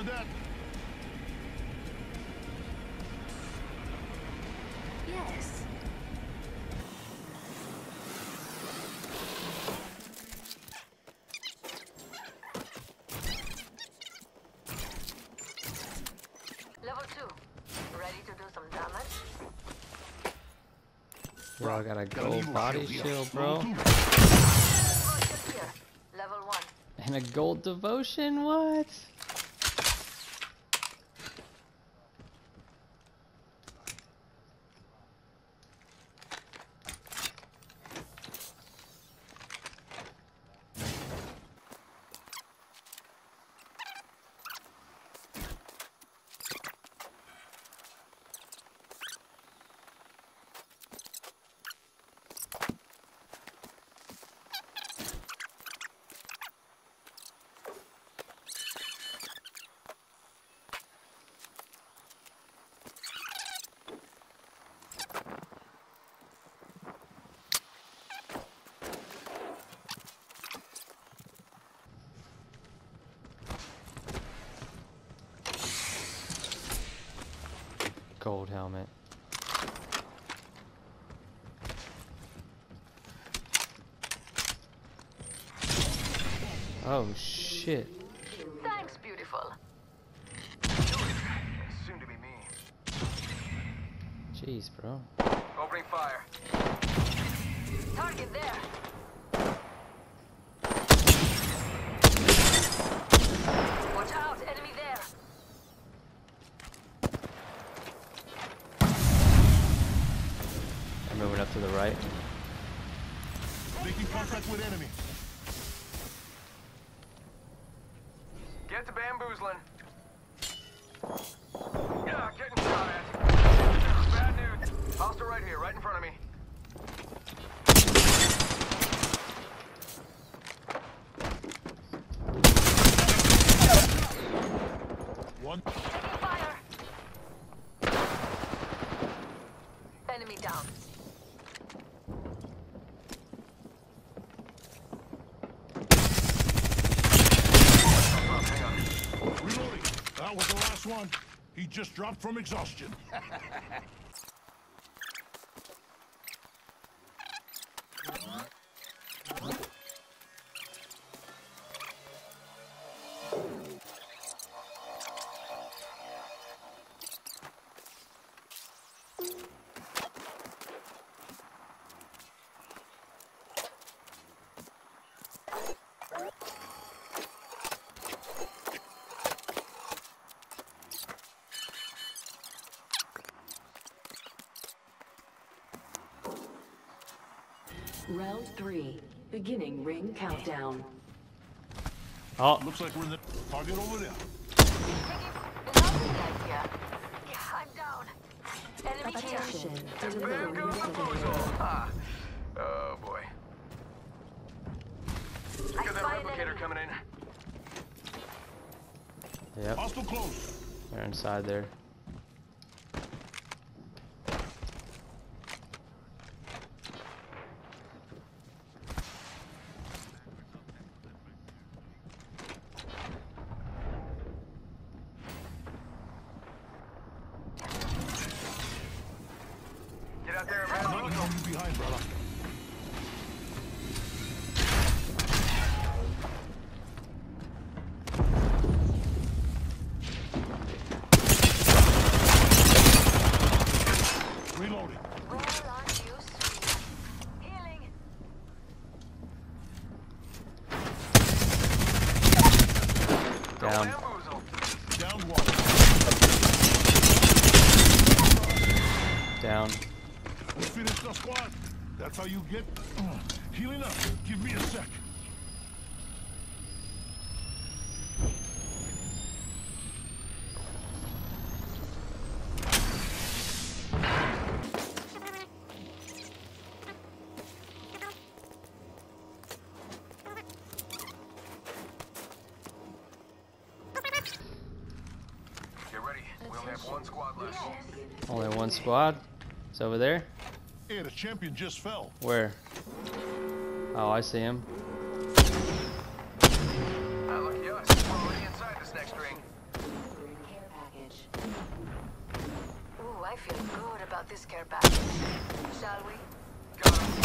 with that? Yes. Level 2. Ready to do some damage? Bro, I got a gold body shield, bro. Here. Level 1. And a gold devotion, what? Gold helmet. Oh shit. Thanks, beautiful. Soon to be me. Jeez, bro. Opening fire. Target there. Watch out, enemy there. I'm moving up to the right. Making contact with enemy. Get to bamboozling. Yeah, getting shot at. Bad news. Hostile right here, right in front of me. One. Fire. Enemy down. Hang on. Reloading. That was the last one. He just dropped from exhaustion. Round 3. Beginning ring countdown. Oh, Looks like we're in the target over there. Yeah, I'm down. Enemy here. Attention. Delivering Bamboozle. Ah. Oh boy. Got that replicator coming in. yep. Hostile close. They're inside there. Get out there and Not bamboozle. leaving you behind, brother. Reloading. Where are you, sweet? Healing. Down. Bamboozle. Down one. Down. We finished the squad. That's how you get healing up. Give me a sec. Get ready. We only have one squad left. Only one squad. It's over there. Hey, the champion just fell. Where? Oh, I see him. Not lucky us. We're already inside this next ring. feel good about this care package. Shall we? Got him.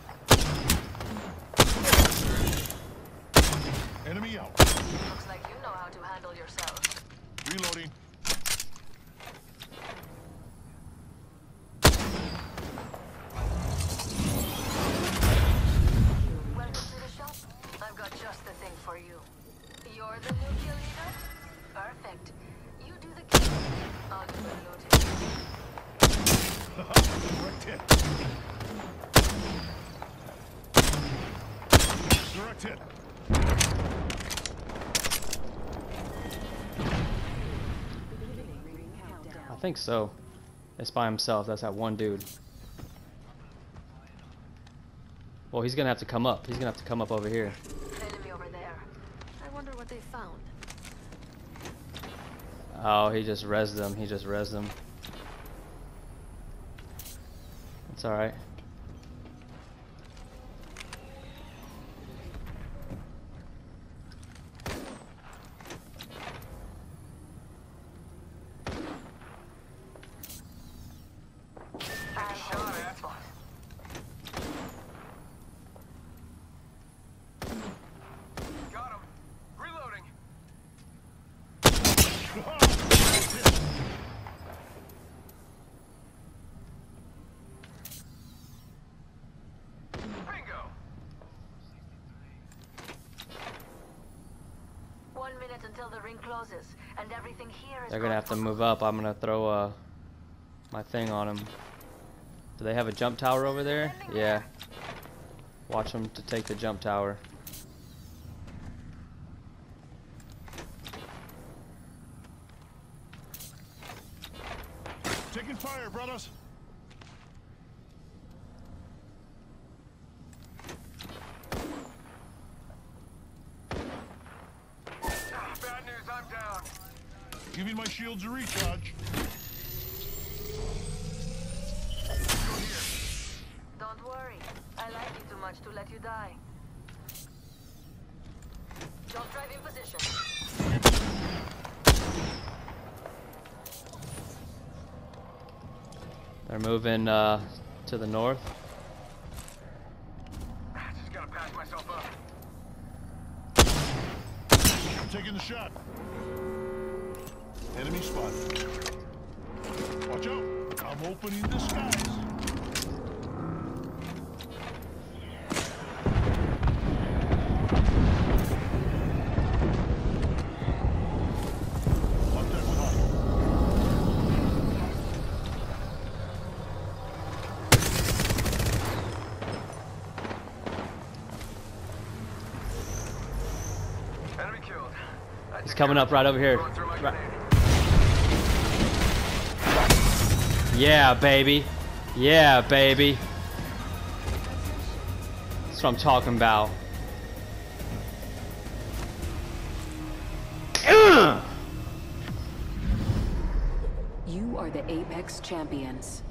Enemy out. Looks like you know how to handle yourself. Reloading. Welcome to the shop. I've got just the thing for you. You're the new kill leader? Perfect. You do the killing. I'll do the looting. Direct hit. Direct hit. I think so. It's by himself. That's that one dude. Well, he's gonna have to come up. He's gonna have to come up over here. Enemy over there. I wonder what they found. Oh, he just rezzed them. He just rezzed them. It's alright. I'll hold this spot. Got him. Reloading. Bingo. 1 minute until the ring closes, and everything here is They're gonna have to move up. I'm gonna throw my thing on them. Do they have a jump tower over there? Yeah. Watch them to take the jump tower. Taking fire, brothers. Bad news, I'm down. Giving my shields a recharge. Don't worry. I like you too much to let you die. Don't drive in position. They're moving to the north. Just gotta patch myself up. I'm taking the shot. Enemy spotted. Watch out. I'm opening the skies. Contact with Hostile. Enemy killed. He's coming up right over here. Going through my Right. grenade. Yeah, baby. Yeah, baby. That's what I'm talking about. You are the Apex champions.